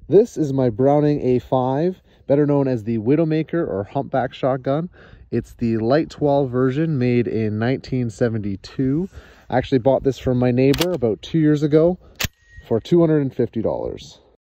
This is my Browning A5, better known as the Widowmaker or Humpback shotgun. It's the Light 12 version made in 1972. I actually bought this from my neighbor about 2 years ago for $250.